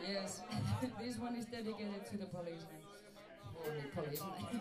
Yes, this one is dedicated to the policeman. Only policeman.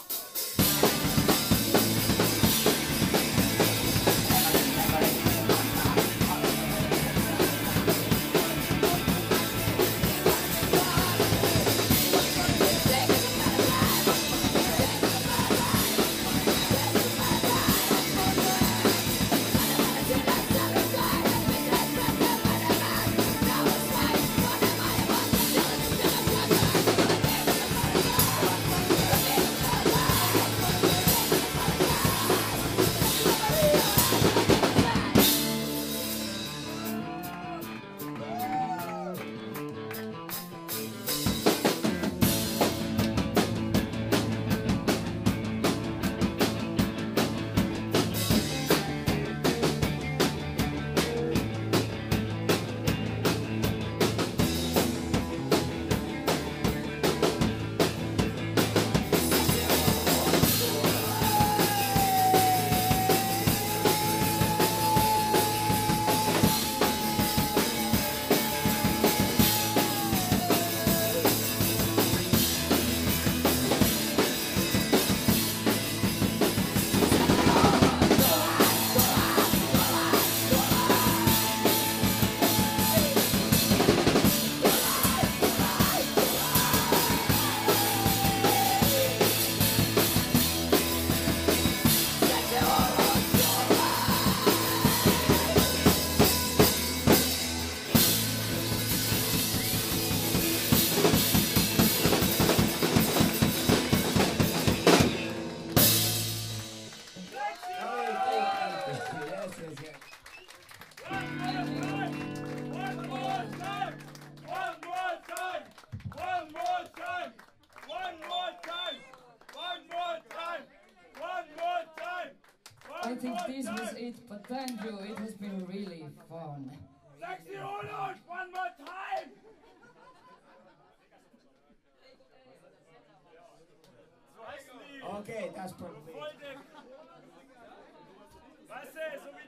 I think this was it, but thank you, it has been really fun. Sexy Roland, one more time! Okay, that's probably it. Weißt du, so wie